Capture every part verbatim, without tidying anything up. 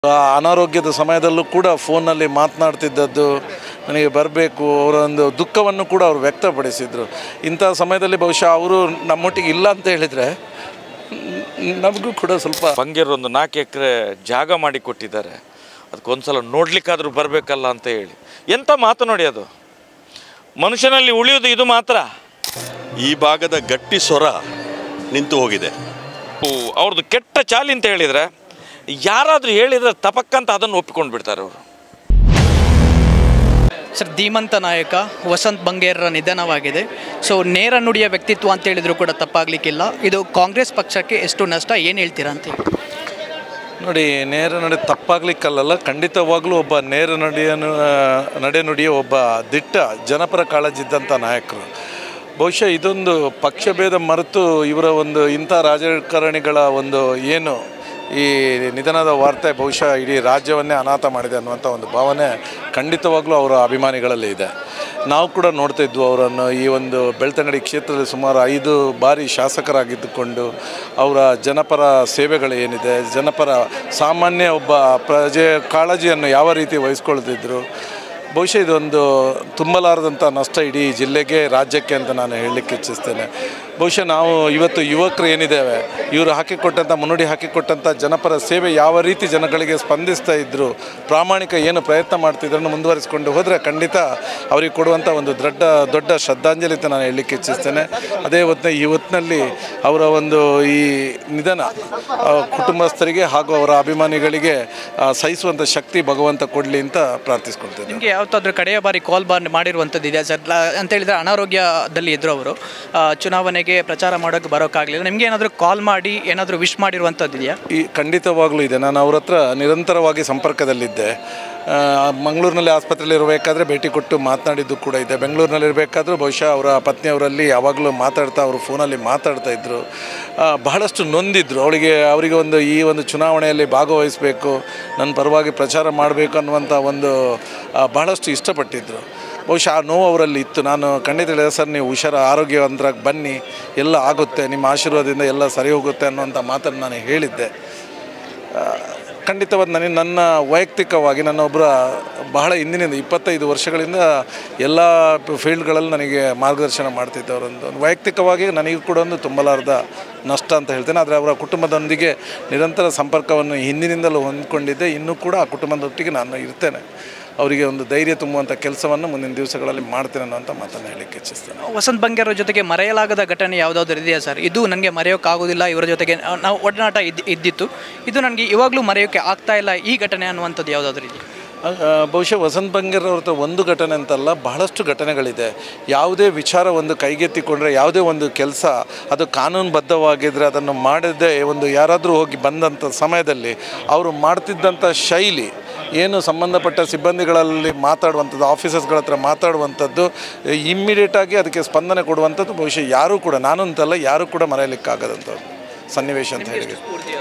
ಅನಾರೋಗ್ಯದ ಸಮಯದಲ್ಲೂ ಕೂಡ ಫೋನ್ನಲ್ಲಿ ಮಾತನಾಡ್ತಿದ್ದದ್ದು ನನಗೆ ಬರಬೇಕು ಅವರ ಒಂದು ದುಃಖವನ್ನು ಕೂಡ ಅವರು ವ್ಯಕ್ತಪಡಿಸಿದರು. ಇಂಥ ಸಮಯದಲ್ಲಿ ಬಹುಶಃ ಅವರು ನಮ್ಮೊಟ್ಟಿಗೆ ಇಲ್ಲ ಅಂತ ಹೇಳಿದರೆ ನಮಗೂ ಕೂಡ ಸ್ವಲ್ಪ ಬಂಗೇರು ಒಂದು ನಾಲ್ಕು ಎಕರೆ ಜಾಗ ಮಾಡಿ ಕೊಟ್ಟಿದ್ದಾರೆ, ಅದಕ್ಕೊಂದ್ಸಲ ನೋಡ್ಲಿಕ್ಕಾದರೂ ಬರಬೇಕಲ್ಲ ಅಂತ ಹೇಳಿ. ಎಂಥ ಮಾತು ನೋಡಿ, ಅದು ಮನುಷ್ಯನಲ್ಲಿ ಉಳಿಯೋದು ಇದು ಮಾತ್ರ. ಈ ಭಾಗದ ಗಟ್ಟಿ ಸ್ವರ ನಿಂತು ಹೋಗಿದೆ. ಅವ್ರದ್ದು ಕೆಟ್ಟ ಚಾಲಿ ಅಂತ ಹೇಳಿದರೆ ಯಾರಾದರೂ ಹೇಳಿದರೆ ತಪಕ್ಕಂತ ಅದನ್ನು ಒಪ್ಪಿಕೊಂಡು ಬಿಡ್ತಾರೆ ಅವರು. ಸರ್, ಧೀಮಂತ ನಾಯಕ ವಸಂತ್ ಬಂಗೇರರ ನಿಧನವಾಗಿದೆ. ಸೊ ನೇರ ನುಡಿಯ ವ್ಯಕ್ತಿತ್ವ ಅಂತ ಹೇಳಿದ್ರು ಕೂಡ ತಪ್ಪಾಗಲಿಕ್ಕಿಲ್ಲ. ಇದು ಕಾಂಗ್ರೆಸ್ ಪಕ್ಷಕ್ಕೆ ಎಷ್ಟು ನಷ್ಟ, ಏನು ಹೇಳ್ತೀರಾ ಅಂತ ಹೇಳಿ? ನೋಡಿ, ನೇರ ನಡೆ ತಪ್ಪಾಗಲಿಕ್ಕಲ್ಲ, ಖಂಡಿತವಾಗ್ಲೂ ಒಬ್ಬ ನೇರ ನಡೆಯನ್ನು ನಡೆ ನುಡಿಯ ಒಬ್ಬ ದಿಟ್ಟ ಜನಪರ ಕಾಳಜಿದ್ದಂಥ ನಾಯಕರು. ಬಹುಶಃ ಇದೊಂದು ಪಕ್ಷಭೇದ ಮರೆತು ಇವರ ಒಂದು ಇಂಥ ರಾಜಕಾರಣಿಗಳ ಒಂದು ಏನು ಈ ನಿಧನದ ವಾರ್ತೆ ಬಹುಶಃ ಇಡೀ ರಾಜ್ಯವನ್ನೇ ಅನಾಥ ಮಾಡಿದೆ ಅನ್ನುವಂಥ ಒಂದು ಭಾವನೆ ಖಂಡಿತವಾಗ್ಲೂ ಅವರ ಅಭಿಮಾನಿಗಳಲ್ಲಿ ಇದೆ. ನಾವು ಕೂಡ ನೋಡ್ತಾ ಇದ್ವು ಅವರನ್ನು ಈ ಒಂದು ಬೆಳ್ತಂಗಡಿ ಕ್ಷೇತ್ರದಲ್ಲಿ ಸುಮಾರು ಐದು ಬಾರಿ ಶಾಸಕರಾಗಿದ್ದುಕೊಂಡು ಅವರ ಜನಪರ ಸೇವೆಗಳು ಏನಿದೆ, ಜನಪರ ಸಾಮಾನ್ಯ ಒಬ್ಬ ಪ್ರಜೆ ಕಾಳಜಿಯನ್ನು ಯಾವ ರೀತಿ ವಹಿಸ್ಕೊಳ್ತಿದ್ರು. ಬಹುಶಃ ಇದೊಂದು ತುಂಬಲಾರದಂಥ ನಷ್ಟ ಇಡೀ ಜಿಲ್ಲೆಗೆ, ರಾಜ್ಯಕ್ಕೆ ಅಂತ ನಾನು ಹೇಳಲಿಕ್ಕೆ ಇಚ್ಛಿಸ್ತೇನೆ. ಬಹುಶಃ ನಾವು ಇವತ್ತು ಯುವಕರು ಏನಿದ್ದೇವೆ, ಇವರು ಹಾಕಿಕೊಟ್ಟಂಥ ಮುನ್ನುಡಿ ಹಾಕಿಕೊಟ್ಟಂಥ ಜನಪರ ಸೇವೆ ಯಾವ ರೀತಿ ಜನಗಳಿಗೆ ಸ್ಪಂದಿಸ್ತಾ ಇದ್ದರು, ಪ್ರಾಮಾಣಿಕ ಏನು ಪ್ರಯತ್ನ ಮಾಡ್ತಿದ್ರನ್ನು ಮುಂದುವರಿಸಿಕೊಂಡು ಹೋದರೆ ಖಂಡಿತ ಅವರಿಗೆ ಕೊಡುವಂಥ ಒಂದು ದೊಡ್ಡ ದೊಡ್ಡ ಶ್ರದ್ಧಾಂಜಲಿ ಅಂತ ನಾನು ಹೇಳಲಿಕ್ಕೆ ಇಚ್ಛಿಸ್ತೇನೆ. ಅದೇ ಹೊತ್ತಿನ ಈ ಹೊತ್ತಿನಲ್ಲಿ ಅವರ ಒಂದು ಈ ನಿಧನ ಕುಟುಂಬಸ್ಥರಿಗೆ ಹಾಗೂ ಅವರ ಅಭಿಮಾನಿಗಳಿಗೆ ಸಹಿಸುವಂಥ ಶಕ್ತಿ ಭಗವಂತ ಕೊಡಲಿ ಅಂತ ಪ್ರಾರ್ಥಿಸ್ಕೊಳ್ತೇನೆ. ನಿಮಗೆ ಯಾವತ್ತಾದ್ರೂ ಕಡೆಯ ಬಾರಿ ಕಾಲ್ ಬಾರ್ ಮಾಡಿರುವಂಥದ್ದು ಇದೆಯಾ ಸರ್? ಅಂತ ಹೇಳಿದರೆ ಅನಾರೋಗ್ಯದಲ್ಲಿ ಇದ್ದರು ಅವರು, ಚುನಾವಣೆಗೆ ಪ್ರಚಾರ ಮಾಡೋಕ್ಕೆ ಬರೋಕ್ಕಾಗಲಿಲ್ಲ. ನಿಮಗೆ ಏನಾದರೂ ಕಾಲ್ ಮಾಡಿ ಏನಾದರೂ ವಿಶ್ ಮಾಡಿರುವಂಥದ್ದು ಇದೆಯಾ? ಈ ಖಂಡಿತವಾಗ್ಲೂ ಇದೆ. ನಾನು ಅವ್ರ ಹತ್ರ ನಿರಂತರವಾಗಿ ಸಂಪರ್ಕದಲ್ಲಿದ್ದೆ. ಮಂಗಳೂರಿನಲ್ಲಿ ಆಸ್ಪತ್ರೆಯಲ್ಲಿ ಇರಬೇಕಾದ್ರೆ ಭೇಟಿ ಕೊಟ್ಟು ಮಾತನಾಡಿದ್ದು ಕೂಡ ಇದೆ. ಬೆಂಗಳೂರಿನಲ್ಲಿರಬೇಕಾದ್ರೂ ಬಹುಶಃ ಅವರ ಪತ್ನಿಯವರಲ್ಲಿ ಯಾವಾಗಲೂ ಮಾತಾಡ್ತಾ ಅವರು ಫೋನಲ್ಲಿ ಮಾತಾಡ್ತಾ ಇದ್ದರು. ಬಹಳಷ್ಟು ನೊಂದಿದ್ರು. ಅವಳಿಗೆ ಅವರಿಗೆ ಒಂದು ಈ ಒಂದು ಚುನಾವಣೆಯಲ್ಲಿ ಭಾಗವಹಿಸಬೇಕು, ನನ್ನ ಪರವಾಗಿ ಪ್ರಚಾರ ಮಾಡಬೇಕು ಅನ್ನುವಂಥ ಒಂದು ಬಹಳಷ್ಟು ಇಷ್ಟಪಟ್ಟಿದ್ದರು. ಬಹುಶಃ ಆ ನೋವು ಅವರಲ್ಲಿ ಇತ್ತು. ನಾನು ಖಂಡಿತ ಹೇಳಿದೆ, ಸರ್ ನೀವು ಹುಷಾರ ಆರೋಗ್ಯವಂತರಾಗಿ ಬನ್ನಿ, ಎಲ್ಲ ಆಗುತ್ತೆ, ನಿಮ್ಮ ಆಶೀರ್ವಾದದಿಂದ ಎಲ್ಲ ಸರಿ ಹೋಗುತ್ತೆ ಅನ್ನುವಂಥ ಮಾತನ್ನು ನಾನು ಹೇಳಿದ್ದೆ. ಖಂಡಿತವಾದ ನನಗೆ ನನ್ನ ವೈಯಕ್ತಿಕವಾಗಿ ನನ್ನ ಒಬ್ಬರ ಬಹಳ ಹಿಂದಿನಿಂದ ಇಪ್ಪತ್ತೈದು ವರ್ಷಗಳಿಂದ ಎಲ್ಲ ಫೀಲ್ಡ್ಗಳಲ್ಲಿ ನನಗೆ ಮಾರ್ಗದರ್ಶನ ಮಾಡ್ತಿದ್ದವರೊಂದು ಒಂದು ವೈಯಕ್ತಿಕವಾಗಿ ನನಗೂ ಕೂಡ ಒಂದು ತುಂಬಲಾರದ ನಷ್ಟ ಅಂತ ಹೇಳ್ತೇನೆ. ಆದರೆ ಅವರ ಕುಟುಂಬದೊಂದಿಗೆ ನಿರಂತರ ಸಂಪರ್ಕವನ್ನು ಹಿಂದಿನಿಂದಲೂ ಹೊಂದ್ಕೊಂಡಿದ್ದೆ. ಇನ್ನೂ ಕೂಡ ಆ ಕುಟುಂಬದೊಟ್ಟಿಗೆ ನಾನು ಇರ್ತೇನೆ. ಅವರಿಗೆ ಒಂದು ಧೈರ್ಯ ತುಂಬುವಂಥ ಕೆಲಸವನ್ನು ಮುಂದಿನ ದಿವಸಗಳಲ್ಲಿ ಮಾಡ್ತೇನೆ ಅನ್ನೋಂಥ ಮಾತನ್ನು ಹೇಳಲಿಕ್ಕೆ ಇಚ್ಛಿಸ್ತೇನೆ. ವಸಂತ್ ಬಂಗೇರ ಜೊತೆಗೆ ಮರೆಯಲಾಗದ ಘಟನೆ ಯಾವುದಾದ್ರೂ ಇದೆಯಾ ಸರ್? ಇದು ನನಗೆ ಮರೆಯೋಕ್ಕಾಗೋದಿಲ್ಲ, ಇವರ ಜೊತೆಗೆ ನಾವು ಒಡನಾಟ ಇದ್ದು ಇದ್ದಿತ್ತು, ಇದು ನನಗೆ ಇವಾಗಲೂ ಮರೆಯೋಕ್ಕೆ ಆಗ್ತಾ ಇಲ್ಲ, ಈ ಘಟನೆ ಅನ್ನುವಂಥದ್ದು ಯಾವುದಾದ್ರೂ ಇದೆಯಾ? ಬಹುಶಃ ವಸಂತ್ ಬಂಗೇರ್ ಅವ್ರ ಹತ್ರ ಒಂದು ಘಟನೆ ಅಂತಲ್ಲ, ಬಹಳಷ್ಟು ಘಟನೆಗಳಿದೆ. ಯಾವುದೇ ವಿಚಾರ ಒಂದು ಕೈಗೆತ್ತಿಕೊಂಡ್ರೆ, ಯಾವುದೇ ಒಂದು ಕೆಲಸ ಅದು ಕಾನೂನುಬದ್ಧವಾಗಿದ್ದರೆ ಅದನ್ನು ಮಾಡದೆ ಒಂದು ಯಾರಾದರೂ ಹೋಗಿ ಬಂದಂಥ ಸಮಯದಲ್ಲಿ ಅವರು ಮಾಡ್ತಿದ್ದಂಥ ಶೈಲಿ ಏನು ಸಂಬಂಧಪಟ್ಟ ಸಿಬ್ಬಂದಿಗಳಲ್ಲಿ ಮಾತಾಡುವಂಥದ್ದು, ಆಫೀಸರ್ಸ್ಗಳ ಹತ್ರ ಮಾತಾಡುವಂಥದ್ದು, ಇಮ್ಮಿಡಿಯೇಟಾಗಿ ಅದಕ್ಕೆ ಸ್ಪಂದನೆ ಕೊಡುವಂಥದ್ದು ಬಹುಶಃ ಯಾರೂ ಕೂಡ, ನಾನು ಅಂತಲ್ಲ ಯಾರೂ ಕೂಡ ಮರೆಯಲಿಕ್ಕಾಗದಂಥದ್ದು ಸನ್ನಿವೇಶ ಅಂತ ಹೇಳಿ.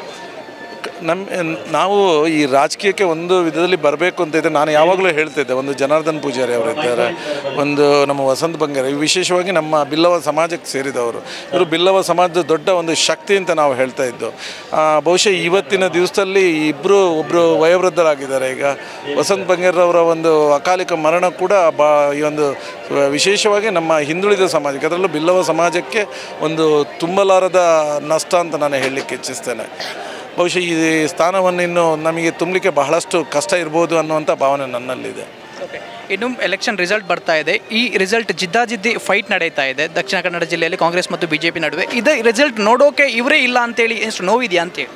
ನಮ್ಮ ನಾವು ಈ ರಾಜಕೀಯಕ್ಕೆ ಒಂದು ವಿಧದಲ್ಲಿ ಬರಬೇಕು ಅಂತ ಇದ್ದರೆ ನಾನು ಯಾವಾಗಲೂ ಹೇಳ್ತಿದ್ದೆ. ಒಂದು ಜನಾರ್ದನ್ ಪೂಜಾರಿ ಅವರಿದ್ದಾರೆ, ಒಂದು ನಮ್ಮ ವಸಂತ್ ಬಂಗೇರ, ವಿಶೇಷವಾಗಿ ನಮ್ಮ ಬಿಲ್ಲವ ಸಮಾಜಕ್ಕೆ ಸೇರಿದವರು. ಇವರು ಬಿಲ್ಲವ ಸಮಾಜದ ದೊಡ್ಡ ಒಂದು ಶಕ್ತಿ ಅಂತ ನಾವು ಹೇಳ್ತಾ ಇದ್ದು. ಬಹುಶಃ ಇವತ್ತಿನ ದಿವಸದಲ್ಲಿ ಇಬ್ಬರು ಒಬ್ಬರು ವಯೋವೃದ್ಧರಾಗಿದ್ದಾರೆ. ಈಗ ವಸಂತ್ ಬಂಗೇರವರ ಒಂದು ಅಕಾಲಿಕ ಮರಣ ಕೂಡ ಬಾ ಈ ಒಂದು ವಿಶೇಷವಾಗಿ ನಮ್ಮ ಹಿಂದುಳಿದ ಸಮಾಜಕ್ಕೆ, ಅದರಲ್ಲೂ ಬಿಲ್ಲವ ಸಮಾಜಕ್ಕೆ ಒಂದು ತುಂಬಲಾರದ ನಷ್ಟ ಅಂತ ನಾನು ಹೇಳಲಿಕ್ಕೆ ಇಚ್ಛಿಸ್ತೇನೆ. ಬಹುಶಃ ಈ ಸ್ಥಾನವನ್ನು ಇನ್ನು ನಮಗೆ ತುಂಬಲಿಕ್ಕೆ ಬಹಳಷ್ಟು ಕಷ್ಟ ಇರ್ಬೋದು ಅನ್ನುವಂಥ ಭಾವನೆ ನನ್ನಲ್ಲಿದೆ. ಇನ್ನು ಎಲೆಕ್ಷನ್ ರಿಸಲ್ಟ್ ಬರ್ತಾ ಇದೆ. ಈ ರಿಸಲ್ಟ್ ಜಿದ್ದಾಜಿದ್ದಿ ಫೈಟ್ ನಡೀತಾ ಇದೆ ದಕ್ಷಿಣ ಕನ್ನಡ ಜಿಲ್ಲೆಯಲ್ಲಿ ಕಾಂಗ್ರೆಸ್ ಮತ್ತು ಬಿ ಜೆ ಪಿ ನಡುವೆ. ಇದೇ ರಿಸಲ್ಟ್ ನೋಡೋಕೆ ಇವರೇ ಇಲ್ಲ ಅಂತೇಳಿ ಎಷ್ಟು ನೋವಿದೆಯಾ ಅಂತೇಳಿ?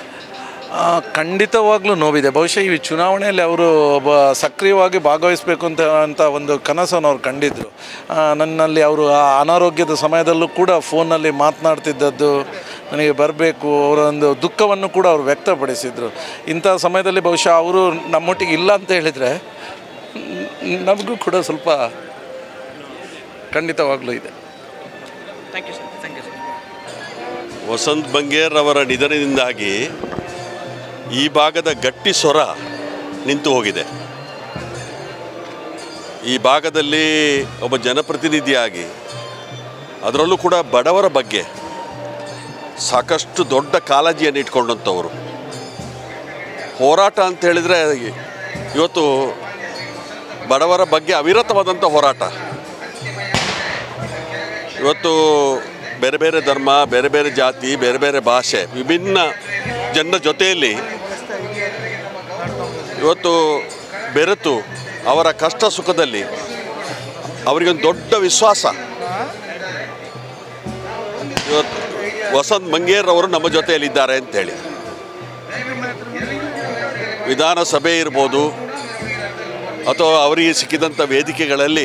ಖಂಡಿತವಾಗ್ಲೂ ನೋವಿದೆ. ಬಹುಶಃ ಈ ಚುನಾವಣೆಯಲ್ಲಿ ಅವರು ಒಬ್ಬ ಸಕ್ರಿಯವಾಗಿ ಭಾಗವಹಿಸಬೇಕು ಅಂತ ಅಂತ ಒಂದು ಕನಸನ್ನು ಅವ್ರು ಕಂಡಿದ್ದರು. ನನ್ನಲ್ಲಿ ಅವರು ಆ ಅನಾರೋಗ್ಯದ ಸಮಯದಲ್ಲೂ ಕೂಡ ಫೋನ್ನಲ್ಲಿ ಮಾತನಾಡ್ತಿದ್ದದ್ದು ನನಗೆ ಬರಬೇಕು, ಅವರ ಒಂದು ದುಃಖವನ್ನು ಕೂಡ ಅವರು ವ್ಯಕ್ತಪಡಿಸಿದರು. ಇಂಥ ಸಮಯದಲ್ಲಿ ಬಹುಶಃ ಅವರು ನಮ್ಮೊಟ್ಟಿಗೆ ಇಲ್ಲ ಅಂತ ಹೇಳಿದರೆ ನಮಗೂ ಕೂಡ ಸ್ವಲ್ಪ ಖಂಡಿತವಾಗ್ಲೂ ಇದೆ. Thank you sir. Thank you sir. Vasant Bangera ಅವರ ನಿಧನದಿಂದಾಗಿ ಈ ಭಾಗದ ಗಟ್ಟಿ ಸ್ವರ ನಿಂತು ಹೋಗಿದೆ. ಈ ಭಾಗದಲ್ಲಿ ಒಬ್ಬ ಜನಪ್ರತಿನಿಧಿಯಾಗಿ, ಅದರಲ್ಲೂ ಕೂಡ ಬಡವರ ಬಗ್ಗೆ ಸಾಕಷ್ಟು ದೊಡ್ಡ ಕಾಳಜಿಯನ್ನು ಇಟ್ಕೊಂಡಂಥವರು. ಹೋರಾಟ ಅಂತ ಹೇಳಿದರೆ ಇವತ್ತು ಬಡವರ ಬಗ್ಗೆ ಅವಿರತವಾದಂಥ ಹೋರಾಟ. ಇವತ್ತು ಬೇರೆ ಬೇರೆ ಧರ್ಮ, ಬೇರೆ ಬೇರೆ ಜಾತಿ, ಬೇರೆ ಬೇರೆ ಭಾಷೆ, ವಿಭಿನ್ನ ಜನರ ಜೊತೆಯಲ್ಲಿ ಇವತ್ತು ಬೆರೆತು ಅವರ ಕಷ್ಟ ಸುಖದಲ್ಲಿ ಅವರಿಗೊಂದು ದೊಡ್ಡ ವಿಶ್ವಾಸ. ಇವತ್ತು ವಸಂತ್ ಮಂಗೇರ್ ಅವರು ನಮ್ಮ ಜೊತೆಯಲ್ಲಿದ್ದಾರೆ ಅಂತೇಳಿ ವಿಧಾನಸಭೆ ಇರ್ಬೋದು ಅಥವಾ ಅವರಿಗೆ ಸಿಕ್ಕಿದಂಥ ವೇದಿಕೆಗಳಲ್ಲಿ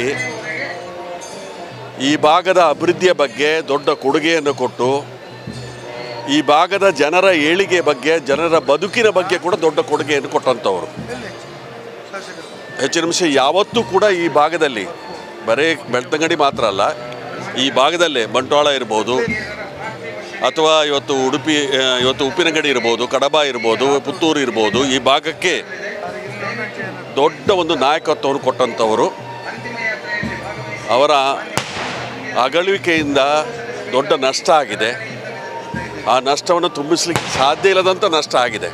ಈ ಭಾಗದ ಅಭಿವೃದ್ಧಿಯ ಬಗ್ಗೆ ದೊಡ್ಡ ಕೊಡುಗೆಯನ್ನು ಕೊಟ್ಟು ಈ ಭಾಗದ ಜನರ ಏಳಿಗೆ ಬಗ್ಗೆ, ಜನರ ಬದುಕಿನ ಬಗ್ಗೆ ಕೂಡ ದೊಡ್ಡ ಕೊಡುಗೆಯನ್ನು ಕೊಟ್ಟಂಥವರು. ಹೆಚ್ಚಿನ ಅಂಶ ಯಾವತ್ತೂ ಕೂಡ ಈ ಭಾಗದಲ್ಲಿ ಬರೀ ಬೆಳ್ತಂಗಡಿ ಮಾತ್ರ ಅಲ್ಲ, ಈ ಭಾಗದಲ್ಲೇ ಬಂಟ್ವಾಳ ಇರ್ಬೋದು ಅಥವಾ ಇವತ್ತು ಉಡುಪಿ, ಇವತ್ತು ಉಪ್ಪಿನಗಡಿ ಇರ್ಬೋದು, ಕಡಬ ಇರ್ಬೋದು, ಪುತ್ತೂರು ಇರ್ಬೋದು, ಈ ಭಾಗಕ್ಕೆ ದೊಡ್ಡ ಒಂದು ನಾಯಕತ್ವವನ್ನು ಕೊಟ್ಟಂಥವರು. ಅವರ ಅಗಲುವಿಕೆಯಿಂದ ದೊಡ್ಡ ನಷ್ಟ ಆಗಿದೆ. ಆ ನಷ್ಟವನ್ನು ತುಂಬಿಸ್ಲಿಕ್ಕೆ ಸಾಧ್ಯ ಇಲ್ಲದಂಥ ನಷ್ಟ ಆಗಿದೆ.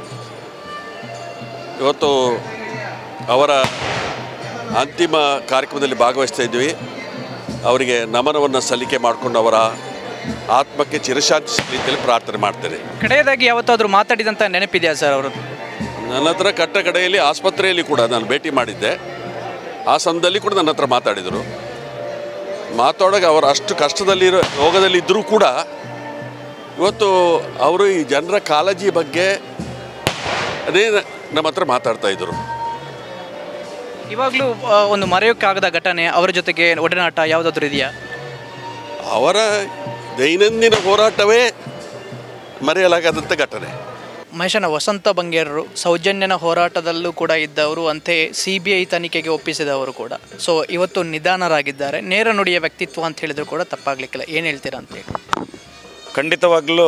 ಇವತ್ತು ಅವರ ಅಂತಿಮ ಕಾರ್ಯಕ್ರಮದಲ್ಲಿ ಭಾಗವಹಿಸ್ತಾ ಇದ್ವಿ. ಅವರಿಗೆ ನಮನವನ್ನು ಸಲ್ಲಿಕೆ ಮಾಡಿಕೊಂಡು ಅವರ ಆತ್ಮಕ್ಕೆ ಚಿರಶಾಂತಿ ಸಿಗಲಿ ಅಂತೇಳಿ ಪ್ರಾರ್ಥನೆ ಮಾಡ್ತೇನೆ. ಕಡೆಯದಾಗಿ ಯಾವತ್ತಾದರೂ ಮಾತಾಡಿದಂಥ ನೆನಪಿದೆಯಾ ಸರ್ ಅವರು? ನನ್ನ ಹತ್ರ ಕಟ್ಟ ಕಡೆಯಲ್ಲಿ ಆಸ್ಪತ್ರೆಯಲ್ಲಿ ಕೂಡ ನಾನು ಭೇಟಿ ಮಾಡಿದ್ದೆ. ಆ ಸಂದರ್ಭದಲ್ಲಿ ಕೂಡ ನನ್ನ ಹತ್ರ ಮಾತಾಡಿದರು. ಮಾತಾಡೋಕೆ ಅವರು ಅಷ್ಟು ಕಷ್ಟದಲ್ಲಿರೋ ರೋಗದಲ್ಲಿದ್ದರೂ ಕೂಡ ಇವತ್ತು ಅವರು ಈ ಜನರ ಕಾಳಜಿ ಬಗ್ಗೆ ಅದೇ ನಮ್ಮ ಹತ್ರ ಮಾತಾಡ್ತಾ ಇದ್ದರು. ಇವಾಗಲೂ ಒಂದು ಮರೆಯೋಕ್ಕಾಗದ ಘಟನೆ ಅವರ ಜೊತೆಗೆ ಒಡನಾಟ ಯಾವುದಾದ್ರೂ ಇದೆಯಾ? ಅವರ ದೈನಂದಿನ ಹೋರಾಟವೇ ಮರೆಯಲಾಗದಂಥ ಘಟನೆ. ಮಹೇಶನ ವಸಂತ ಬಂಗೇರರು ಸೌಜನ್ಯನ ಹೋರಾಟದಲ್ಲೂ ಕೂಡ ಇದ್ದವರು, ಅಂತೆ ಸಿ ಬಿ ಐ ತನಿಖೆಗೆ ಒಪ್ಪಿಸಿದವರು ಕೂಡ. ಸೊ ಇವತ್ತು ನಿಧಾನರಾಗಿದ್ದಾರೆ. ನೇರ ನುಡಿಯ ವ್ಯಕ್ತಿತ್ವ ಅಂತ ಹೇಳಿದ್ರು ಕೂಡ ತಪ್ಪಾಗಲಿಕ್ಕಿಲ್ಲ. ಏನು ಹೇಳ್ತೀರಾ ಅಂತೇಳಿ? ಖಂಡಿತವಾಗಲೂ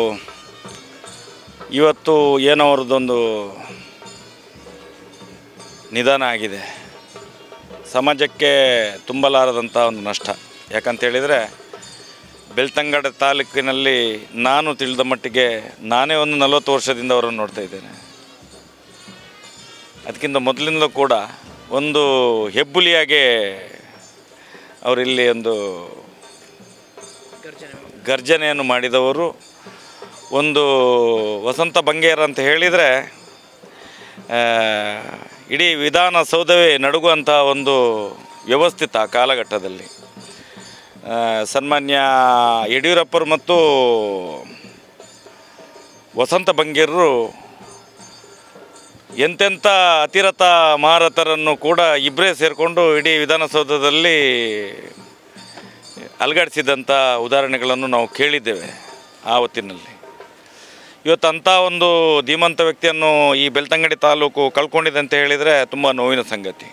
ಇವತ್ತು ಏನೋ ಅವ್ರದ್ದೊಂದು ನಿಧಾನ ಆಗಿದೆ. ಸಮಾಜಕ್ಕೆ ತುಂಬಲಾರದಂಥ ಒಂದು ನಷ್ಟ. ಯಾಕಂತೇಳಿದರೆ ಬೆಳ್ತಂಗಡ ತಾಲೂಕಿನಲ್ಲಿ ನಾನು ತಿಳಿದ ಮಟ್ಟಿಗೆ ನಾನೇ ಒಂದು ನಲವತ್ತು ವರ್ಷದಿಂದ ಅವರನ್ನು ನೋಡ್ತಾ ಇದ್ದೇನೆ. ಅದಕ್ಕಿಂತ ಮೊದಲಿಂದಲೂ ಕೂಡ ಒಂದು ಹೆಬ್ಬುಲಿಯಾಗೆ ಅವರಿಲ್ಲಿ ಒಂದು ಗರ್ಜನೆಯನ್ನು ಮಾಡಿದವರು. ಒಂದು ವಸಂತ ಬಂಗೇರ ಅಂತ ಹೇಳಿದರೆ ಇಡೀ ವಿಧಾನಸೌಧವೇ ನಡುಗುವಂಥ ಒಂದು ವ್ಯವಸ್ಥಿತ ಕಾಲಘಟ್ಟದಲ್ಲಿ ಸನ್ಮಾನ್ಯ ಯಡಿಯೂರಪ್ಪರು ಮತ್ತು ವಸಂತ ಬಂಗೇರರು ಎಂತೆಂಥ ಅತಿರಥ ಮಹಾರಥರನ್ನು ಕೂಡ ಇಬ್ಬರೇ ಸೇರಿಕೊಂಡು ಇಡೀ ವಿಧಾನಸೌಧದಲ್ಲಿ ಅಲುಗಾಡಿಸಿದಂಥ ಉದಾಹರಣೆಗಳನ್ನು ನಾವು ಕೇಳಿದ್ದೇವೆ ಆ ಹೊತ್ತಿನಲ್ಲಿ. ಇವತ್ತು ಅಂಥ ಒಂದು ಧೀಮಂತ ವ್ಯಕ್ತಿಯನ್ನು ಈ ಬೆಳ್ತಂಗಡಿ ತಾಲೂಕು ಕಳ್ಕೊಂಡಿದೆ ಅಂತ ಹೇಳಿದರೆ ತುಂಬ ನೋವಿನ ಸಂಗತಿ.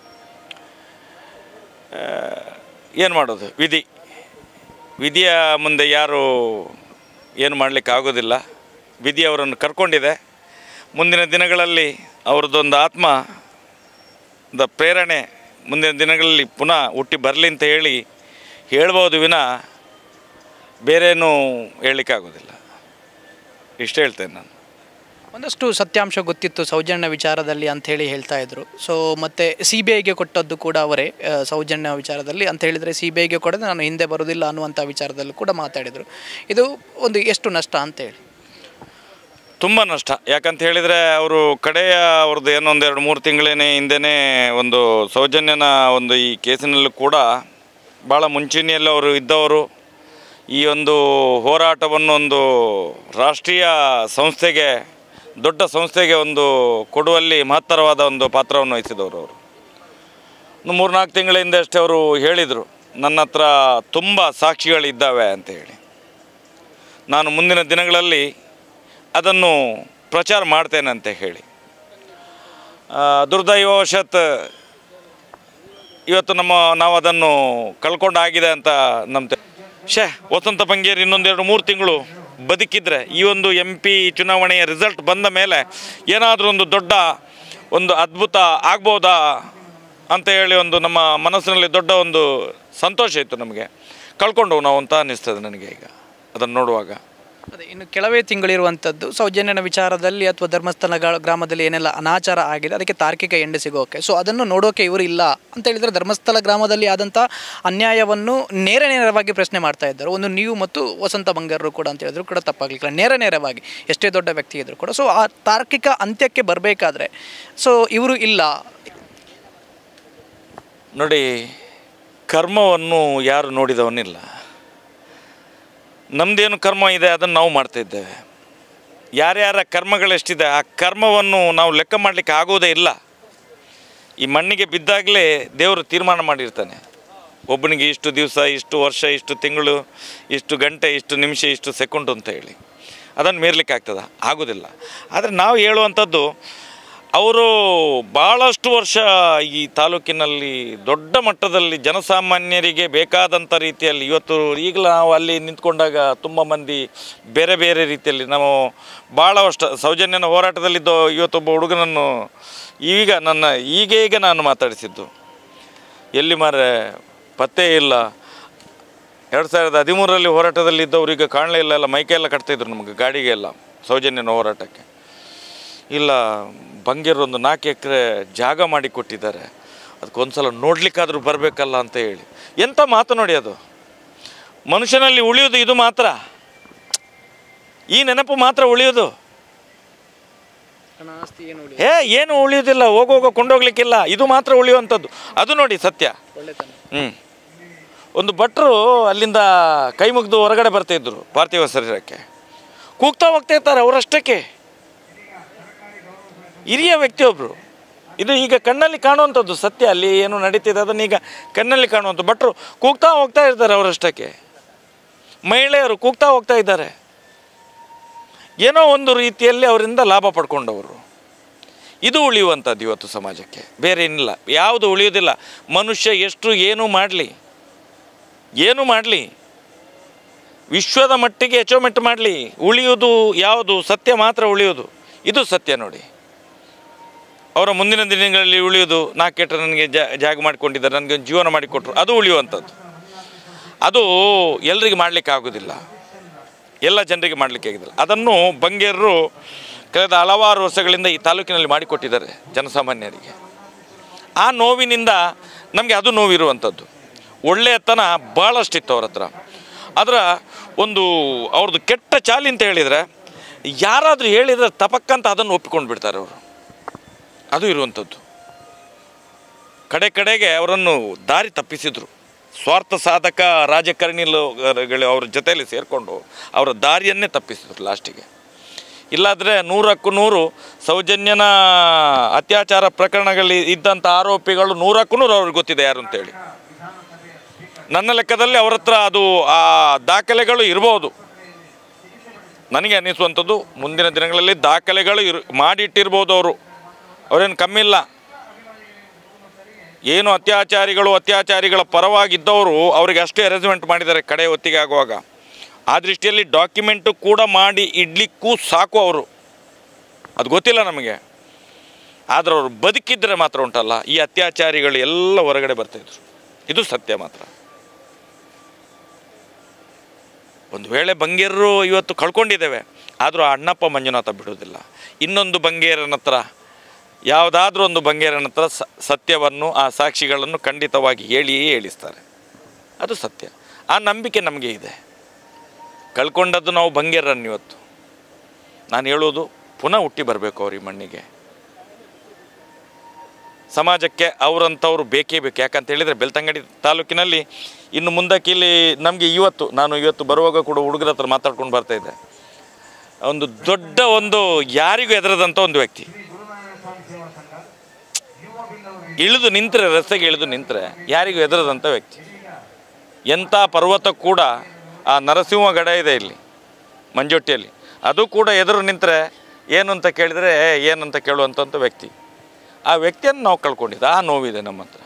ಏನು ಮಾಡೋದು? ವಿಧಿ ವಿಧಿಯ ಮುಂದೆ ಯಾರು ಏನು ಮಾಡಲಿಕ್ಕೆ ಆಗೋದಿಲ್ಲ. ವಿಧಿ ಅವರನ್ನು ಕರ್ಕೊಂಡಿದೆ. ಮುಂದಿನ ದಿನಗಳಲ್ಲಿ ಅವ್ರದ್ದೊಂದು ಆತ್ಮ ದ ಪ್ರೇರಣೆ ಮುಂದಿನ ದಿನಗಳಲ್ಲಿ ಪುನಃ ಹುಟ್ಟಿ ಬರಲಿ ಅಂತ ಹೇಳಿ ಹೇಳ್ಬೋದು ವಿನ ಬೇರೇನೂ ಹೇಳಲಿಕ್ಕಾಗೋದಿಲ್ಲ. ಇಷ್ಟು ಹೇಳ್ತೇನೆ ನಾನು. ಒಂದಷ್ಟು ಸತ್ಯಾಂಶ ಗೊತ್ತಿತ್ತು ಸೌಜನ್ಯ ವಿಚಾರದಲ್ಲಿ ಅಂಥೇಳಿ ಹೇಳ್ತಾ ಇದ್ರು. ಸೊ ಮತ್ತು ಸಿ ಬಿ ಐಗೆ ಕೊಟ್ಟದ್ದು ಕೂಡ ಅವರೇ ಸೌಜನ್ಯ ವಿಚಾರದಲ್ಲಿ ಅಂತ ಹೇಳಿದರೆ ಸಿ ಬಿ ಐಗೆ ಕೊಡದೆ ನಾನು ಹಿಂದೆ ಬರೋದಿಲ್ಲ ಅನ್ನುವಂಥ ವಿಚಾರದಲ್ಲೂ ಕೂಡ ಮಾತಾಡಿದರು. ಇದು ಒಂದು ಎಷ್ಟು ನಷ್ಟ ಅಂತೇಳಿ? ತುಂಬ ನಷ್ಟ. ಯಾಕಂತ ಹೇಳಿದರೆ ಅವರು ಕಡೆಯ ಅವ್ರದ್ದು ಏನೊಂದು ಎರಡು ಮೂರು ತಿಂಗಳೇನೆ ಹಿಂದೆಯೇ ಒಂದು ಸೌಜನ್ಯನ ಒಂದು ಈ ಕೇಸಿನಲ್ಲೂ ಕೂಡ ಭಾಳ ಮುಂಚೂಣಿಯಲ್ಲಿ ಅವರು ಇದ್ದವರು. ಈ ಒಂದು ಹೋರಾಟವನ್ನು ಒಂದು ರಾಷ್ಟ್ರೀಯ ಸಂಸ್ಥೆಗೆ, ದೊಡ್ಡ ಸಂಸ್ಥೆಗೆ ಒಂದು ಕೊಡುವಲ್ಲಿ ಮಹತ್ತರವಾದ ಒಂದು ಪಾತ್ರವನ್ನು ವಹಿಸಿದವರು ಅವರು. ಒಂದು ಮೂರು ನಾಲ್ಕು ತಿಂಗಳ ಹಿಂದೆ ಅಷ್ಟೇ ಅವರು ಹೇಳಿದರು, ನನ್ನ ಹತ್ರ ತುಂಬ ಸಾಕ್ಷಿಗಳಿದ್ದಾವೆ ಅಂತ ಹೇಳಿ. ನಾನು ಮುಂದಿನ ದಿನಗಳಲ್ಲಿ ಅದನ್ನು ಪ್ರಚಾರ ಮಾಡ್ತೇನೆ ಅಂತ ಹೇಳಿ. ದುರ್ದೈವವಶತ್ ಇವತ್ತು ನಮ್ಮ ನಾವು ಅದನ್ನು ಕಳ್ಕೊಂಡಾಗಿದೆ ಅಂತ ನಮ್ಮ ಶೇ ವಸಂತ ಬಂಗೇರ್ ಇನ್ನೊಂದೆರಡು ಮೂರು ತಿಂಗಳು ಬದುಕಿದ್ರೆ ಈ ಒಂದು ಎಂ ಪಿ ಚುನಾವಣೆಯ ರಿಸಲ್ಟ್ ಬಂದ ಮೇಲೆ ಏನಾದರೂ ಒಂದು ದೊಡ್ಡ ಒಂದು ಅದ್ಭುತ ಆಗ್ಬೋದಾ ಅಂತ ಹೇಳಿ ಒಂದು ನಮ್ಮ ಮನಸ್ಸಿನಲ್ಲಿ ದೊಡ್ಡ ಒಂದು ಸಂತೋಷ ಇತ್ತು. ನಮಗೆ ಕಳ್ಕೊಂಡು ನಾವು ಅಂತ ಅನ್ನಿಸ್ತದೆ ನನಗೆ ಈಗ ಅದನ್ನು ನೋಡುವಾಗ. ಅದೇ ಇನ್ನು ಕೆಲವೇ ತಿಂಗಳಿರುವಂಥದ್ದು ಸೌಜನ್ಯನ ವಿಚಾರದಲ್ಲಿ ಅಥವಾ ಧರ್ಮಸ್ಥಳ ಗ್ರಾಮದಲ್ಲಿ ಏನೆಲ್ಲ ಅನಾಚಾರ ಆಗಿದೆ ಅದಕ್ಕೆ ತಾರ್ಕಿಕ ಎಂಡು ಸಿಗೋಕೆ, ಸೊ ಅದನ್ನು ನೋಡೋಕೆ ಇವರು ಇಲ್ಲ ಅಂತ ಹೇಳಿದರೆ ಧರ್ಮಸ್ಥಳ ಗ್ರಾಮದಲ್ಲಿ ಆದಂಥ ಅನ್ಯಾಯವನ್ನು ನೇರ ನೇರವಾಗಿ ಪ್ರಶ್ನೆ ಮಾಡ್ತಾ ಇದ್ದರು. ಒಂದು ನೀವು ಮತ್ತು ವಸಂತ ಬಂಗಾರರು ಕೂಡ ಅಂತ ಹೇಳಿದ್ರು ಕೂಡ ತಪ್ಪಾಗಲಿಲ್ಲ, ನೇರ ನೇರವಾಗಿ ಎಷ್ಟೇ ದೊಡ್ಡ ವ್ಯಕ್ತಿ ಇದ್ದರು ಕೂಡ. ಸೊ ಆ ತಾರ್ಕಿಕ ಅಂತ್ಯಕ್ಕೆ ಬರಬೇಕಾದ್ರೆ ಸೊ ಇವರು ಇಲ್ಲ ನೋಡಿ. ಕರ್ಮವನ್ನು ಯಾರು ನೋಡಿದವನಿಲ್ಲ. ನಮ್ಮದೇನು ಕರ್ಮ ಇದೆ ಅದನ್ನು ನಾವು ಮಾಡ್ತಾಯಿದ್ದೇವೆ. ಯಾರ್ಯಾರ ಕರ್ಮಗಳೆಷ್ಟಿದೆ ಆ ಕರ್ಮವನ್ನು ನಾವು ಲೆಕ್ಕ ಮಾಡಲಿಕ್ಕೆ ಆಗೋದೇ ಇಲ್ಲ. ಈ ಮಣ್ಣಿಗೆ ಬಿದ್ದಾಗಲೇ ದೇವರು ತೀರ್ಮಾನ ಮಾಡಿರ್ತಾನೆ, ಒಬ್ಬನಿಗೆ ಇಷ್ಟು ದಿವಸ, ಇಷ್ಟು ವರ್ಷ, ಇಷ್ಟು ತಿಂಗಳು, ಇಷ್ಟು ಗಂಟೆ, ಇಷ್ಟು ನಿಮಿಷ, ಇಷ್ಟು ಸೆಕೆಂಡು ಅಂತ ಹೇಳಿ. ಅದನ್ನು ಮೀರ್ಲಿಕ್ಕೆ ಆಗ್ತದ? ಆಗೋದಿಲ್ಲ. ಆದರೆ ನಾವು ಹೇಳುವಂಥದ್ದು, ಅವರು ಭಾಳಷ್ಟು ವರ್ಷ ಈ ತಾಲೂಕಿನಲ್ಲಿ ದೊಡ್ಡ ಮಟ್ಟದಲ್ಲಿ ಜನಸಾಮಾನ್ಯರಿಗೆ ಬೇಕಾದಂಥ ರೀತಿಯಲ್ಲಿ, ಇವತ್ತು ಈಗಲೂ ನಾವು ಅಲ್ಲಿ ನಿಂತ್ಕೊಂಡಾಗ ತುಂಬ ಮಂದಿ ಬೇರೆ ಬೇರೆ ರೀತಿಯಲ್ಲಿ ನಾವು ಭಾಳ ವರ್ಷ ಸೌಜನ್ಯನ ಹೋರಾಟದಲ್ಲಿದ್ದೋ ಇವತ್ತೊಬ್ಬ ಹುಡುಗನನ್ನು ಈಗ ನನ್ನ ಈಗ ಈಗ ನಾನು ಮಾತಾಡಿಸಿದ್ದು, ಎಲ್ಲಿ ಮಾರೆ ಪತ್ತೆ ಇಲ್ಲ. ಎರಡು ಸಾವಿರದ ಹದಿಮೂರರಲ್ಲಿ ಹೋರಾಟದಲ್ಲಿದ್ದವ್ರು ಈಗ ಕಾಣಲೇ ಇಲ್ಲ, ಎಲ್ಲ ಮೈಕೆಲ್ಲ ಕಟ್ತಾಯಿದ್ರು ನಮಗೆ ಗಾಡಿಗೆಲ್ಲ ಸೌಜನ್ಯನ ಹೋರಾಟಕ್ಕೆ. ಇಲ್ಲ ಬಂಗೇರೊಂದು ನಾಲ್ಕು ಎಕರೆ ಜಾಗ ಮಾಡಿ ಕೊಟ್ಟಿದ್ದಾರೆ, ಅದಕ್ಕೊಂದು ಸಲ ನೋಡಲಿಕ್ಕಾದರೂ ಬರಬೇಕಲ್ಲ ಅಂತ ಹೇಳಿ. ಎಂಥ ಮಾತು ನೋಡಿ, ಅದು ಮನುಷ್ಯನಲ್ಲಿ ಉಳಿಯೋದು ಇದು ಮಾತ್ರ, ಈ ನೆನಪು ಮಾತ್ರ ಉಳಿಯೋದು. ಏ ಏನು ಉಳಿಯೋದಿಲ್ಲ, ಹೋಗೋಗೋ ಕೊಂಡೋಗ್ಲಿಕ್ಕಿಲ್ಲ, ಇದು ಮಾತ್ರ ಉಳಿಯುವಂಥದ್ದು. ಅದು ನೋಡಿ ಸತ್ಯ. ಹ್ಞೂ ಒಂದು ಭಟ್ರು ಅಲ್ಲಿಂದ ಕೈ ಮುಗಿದು ಹೊರಗಡೆ ಬರ್ತಾಯಿದ್ರು ಪಾರ್ಥಿವ ಶರೀರಕ್ಕೆ, ಕೂಗ್ತಾ ಹೋಗ್ತಾ ಇರ್ತಾರೆ ಅವರಷ್ಟಕ್ಕೆ. ಹಿರಿಯ ವ್ಯಕ್ತಿಯೊಬ್ಬರು, ಇದು ಈಗ ಕಣ್ಣಲ್ಲಿ ಕಾಣುವಂಥದ್ದು ಸತ್ಯ. ಅಲ್ಲಿ ಏನು ನಡೀತಿದೆ ಅದನ್ನು ಈಗ ಕಣ್ಣಲ್ಲಿ ಕಾಣುವಂಥ ಭಟ್ರು ಕೂಗ್ತಾ ಹೋಗ್ತಾ ಇರ್ತಾರೆ ಅವರಷ್ಟಕ್ಕೆ. ಮಹಿಳೆಯರು ಕೂಗ್ತಾ ಹೋಗ್ತಾ ಇದ್ದಾರೆ, ಏನೋ ಒಂದು ರೀತಿಯಲ್ಲಿ ಅವರಿಂದ ಲಾಭ ಪಡ್ಕೊಂಡವರು. ಇದು ಉಳಿಯುವಂಥದ್ದು ಇವತ್ತು ಸಮಾಜಕ್ಕೆ, ಬೇರೆ ಏನಿಲ್ಲ. ಯಾವುದು ಉಳಿಯೋದಿಲ್ಲ. ಮನುಷ್ಯ ಎಷ್ಟು ಏನೂ ಮಾಡಲಿ, ಏನು ಮಾಡಲಿ, ವಿಶ್ವದ ಮಟ್ಟಿಗೆ ಎಚೋಮೆಟ್ಟು ಮಾಡಲಿ, ಉಳಿಯೋದು ಯಾವುದು? ಸತ್ಯ ಮಾತ್ರ ಉಳಿಯೋದು. ಇದು ಸತ್ಯ ನೋಡಿ. ಅವರ ಮುಂದಿನ ದಿನಗಳಲ್ಲಿ ಉಳಿಯೋದು, ನಾಲ್ಕು ಎಕರೆ ನನಗೆ ಜಾಗ ಮಾಡಿಕೊಂಡಿದ್ದಾರೆ, ನನಗೆ ಒಂದು ಜೀವನ ಮಾಡಿಕೊಟ್ರು, ಅದು ಉಳಿಯುವಂಥದ್ದು. ಅದು ಎಲ್ರಿಗೆ ಮಾಡಲಿಕ್ಕೆ ಆಗೋದಿಲ್ಲ, ಎಲ್ಲ ಜನರಿಗೆ ಮಾಡಲಿಕ್ಕೆ ಆಗೋದಿಲ್ಲ. ಅದನ್ನು ಬಂಗೇರರು ಕಳೆದ ಹಲವಾರು ವರ್ಷಗಳಿಂದ ಈ ತಾಲೂಕಿನಲ್ಲಿ ಮಾಡಿಕೊಟ್ಟಿದ್ದಾರೆ ಜನಸಾಮಾನ್ಯರಿಗೆ. ಆ ನೋವಿನಿಂದ ನಮಗೆ ಅದು ನೋವಿರುವಂಥದ್ದು. ಒಳ್ಳೆಯತನ ಭಾಳಷ್ಟಿತ್ತು ಅವ್ರ ಹತ್ರ. ಅದರ ಒಂದು ಅವ್ರದ್ದು ಕೆಟ್ಟ ಚಾಲಿ ಅಂತ ಹೇಳಿದರೆ, ಯಾರಾದರೂ ಹೇಳಿದರೆ ತಪಕ್ಕಂತ ಅದನ್ನು ಒಪ್ಪಿಕೊಂಡು ಬಿಡ್ತಾರೆ ಅವರು. ಅದು ಇರುವಂಥದ್ದು. ಕಡೆ ಕಡೆಗೆ ಅವರನ್ನು ದಾರಿ ತಪ್ಪಿಸಿದರು. ಸ್ವಾರ್ಥ ಸಾಧಕ ರಾಜಕಾರಣಿಗಳು ಅವ್ರ ಜೊತೆಯಲ್ಲಿ ಸೇರಿಕೊಂಡು ಅವರ ದಾರಿಯನ್ನೇ ತಪ್ಪಿಸಿದ್ರು ಲಾಸ್ಟಿಗೆ. ಇಲ್ಲಾದರೆ ನೂರಕ್ಕೂ ನೂರು ಸೌಜನ್ಯನ ಅತ್ಯಾಚಾರ ಪ್ರಕರಣಗಳಲ್ಲಿ ಇದ್ದಂಥ ಆರೋಪಿಗಳು ನೂರಕ್ಕೂ ನೂರು ಅವ್ರಿಗೆ ಗೊತ್ತಿದೆ ಯಾರು ಅಂತೇಳಿ. ನನ್ನ ಲೆಕ್ಕದಲ್ಲಿ ಅವ್ರ ಹತ್ರ ಅದು ಆ ದಾಖಲೆಗಳು ಇರ್ಬೋದು. ನನಗೆ ಅನ್ನಿಸುವಂಥದ್ದು ಮುಂದಿನ ದಿನಗಳಲ್ಲಿ ದಾಖಲೆಗಳು ಇರು ಮಾಡಿಟ್ಟಿರ್ಬೋದು ಅವರು. ಅವರೇನು ಕಮ್ಮಿಲ್ಲ. ಏನು ಅತ್ಯಾಚಾರಿಗಳು ಅತ್ಯಾಚಾರಿಗಳ ಪರವಾಗಿದ್ದವರು ಅವರಿಗೆ ಅಷ್ಟೇ ಅರೇಂಜ್ಮೆಂಟ್ ಮಾಡಿದ್ದಾರೆ ಕಡೆ ಹೊತ್ತಿಗೆ ಆಗುವಾಗ. ಆ ದೃಷ್ಟಿಯಲ್ಲಿ ಡಾಕ್ಯುಮೆಂಟು ಕೂಡ ಮಾಡಿ ಇಡ್ಲಿಕ್ಕೂ ಸಾಕು ಅವರು. ಅದು ಗೊತ್ತಿಲ್ಲ ನಮಗೆ. ಆದರೆ ಅವರು ಬದುಕಿದ್ರೆ ಮಾತ್ರ ಉಂಟಲ್ಲ, ಈ ಅತ್ಯಾಚಾರಿಗಳು ಎಲ್ಲ ಹೊರಗಡೆ ಬರ್ತಾಯಿದ್ರು. ಇದು ಸತ್ಯ ಮಾತ್ರ. ಒಂದು ವೇಳೆ ಬಂಗೇರರು ಇವತ್ತು ಕಳ್ಕೊಂಡಿದ್ದೇವೆ, ಆದರೂ ಆ ಅಣ್ಣಪ್ಪ ಮಂಜುನಾಥ ಬಿಡೋದಿಲ್ಲ. ಇನ್ನೊಂದು ಬಂಗೇರನ ಹತ್ರ, ಯಾವುದಾದ್ರೂ ಒಂದು ಬಂಗೇರನ ಹತ್ರ ಸತ್ಯವನ್ನು, ಆ ಸಾಕ್ಷಿಗಳನ್ನು ಖಂಡಿತವಾಗಿ ಹೇಳಿಯೇ ಹೇಳಿಸ್ತಾರೆ. ಅದು ಸತ್ಯ. ಆ ನಂಬಿಕೆ ನಮಗೆ ಇದೆ. ಕಳ್ಕೊಂಡದ್ದು ನಾವು ಬಂಗೇರನ್ನು ಇವತ್ತು. ನಾನು ಹೇಳೋದು ಪುನಃ ಹುಟ್ಟಿ ಬರಬೇಕು ಅವ್ರ ಈ ಮಣ್ಣಿಗೆ. ಸಮಾಜಕ್ಕೆ ಅವರಂಥವ್ರು ಬೇಕೇ ಬೇಕು. ಯಾಕಂತ ಹೇಳಿದರೆ ಬೆಳ್ತಂಗಡಿ ತಾಲೂಕಿನಲ್ಲಿ ಇನ್ನು ಮುಂದಕ್ಕೆ ಇಲ್ಲಿ ನಮಗೆ ಇವತ್ತು, ನಾನು ಇವತ್ತು ಬರುವಾಗ ಕೂಡ ಹುಡುಗರ ಹತ್ರ ಮಾತಾಡ್ಕೊಂಡು ಬರ್ತಾಯಿದ್ದೆ, ಒಂದು ದೊಡ್ಡ ಒಂದು ಯಾರಿಗೂ ಹೆದರದಂಥ ಒಂದು ವ್ಯಕ್ತಿ ಇಳಿದು ನಿಂತರೆ, ರಸ್ತೆಗೆ ಇಳಿದು ನಿಂತರೆ ಯಾರಿಗೂ ಹೆದರದಂಥ ವ್ಯಕ್ತಿ. ಎಂಥ ಪರ್ವತ ಕೂಡ, ಆ ನರಸಿಂಹಗಡ ಇದೆ ಇಲ್ಲಿ ಮಂಜೋಟ್ಟಿಯಲ್ಲಿ, ಅದು ಕೂಡ ಎದುರು ನಿಂತರೆ ಏನು ಅಂತ ಕೇಳಿದರೆ ಏನಂತ ಕೇಳುವಂಥ ವ್ಯಕ್ತಿ. ಆ ವ್ಯಕ್ತಿಯನ್ನು ನಾವು ಕಳ್ಕೊಂಡಿದ್ದೆ. ಆ ನೋವಿದೆ ನಮ್ಮ ಹತ್ರ.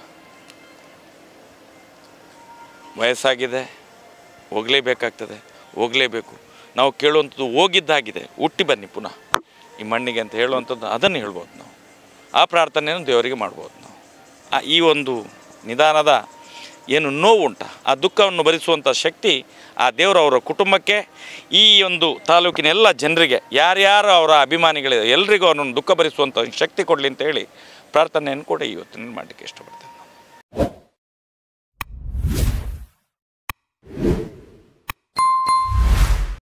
ವಯಸ್ಸಾಗಿದೆ, ಹೋಗಲೇಬೇಕಾಗ್ತದೆ, ಹೋಗಲೇಬೇಕು. ನಾವು ಕೇಳುವಂಥದ್ದು ಹೋಗಿದ್ದಾಗಿದೆ, ಹುಟ್ಟಿ ಬನ್ನಿ ಪುನಃ ಈ ಮಣ್ಣಿಗೆ ಅಂತ ಹೇಳುವಂಥದ್ದು, ಅದನ್ನು ಹೇಳ್ಬೋದು ನಾವು. ಆ ಪ್ರಾರ್ಥನೆಯನ್ನು ದೇವರಿಗೆ ಮಾಡ್ಬೋದು ನಾವು. ಈ ಒಂದು ನಿಧಾನದ ಏನು ನೋವುಂಟ ಆ ದುಃಖವನ್ನು ಭರಿಸುವಂಥ ಶಕ್ತಿ ಆ ದೇವರು ಅವರ ಕುಟುಂಬಕ್ಕೆ, ಈ ಒಂದು ತಾಲೂಕಿನ ಎಲ್ಲ ಜನರಿಗೆ, ಯಾರ್ಯಾರು ಅವರ ಅಭಿಮಾನಿಗಳಿದೆ ಎಲ್ರಿಗೂ ಅವನನ್ನು ದುಃಖ ಭರಿಸುವಂಥ ಶಕ್ತಿ ಕೊಡಲಿ ಅಂತ ಹೇಳಿ ಪ್ರಾರ್ಥನೆಯನ್ನು ಕೂಡ ಇವತ್ತಿನ ಮಾಡಲಿಕ್ಕೆ ಇಷ್ಟಪಡ್ತೇನೆ.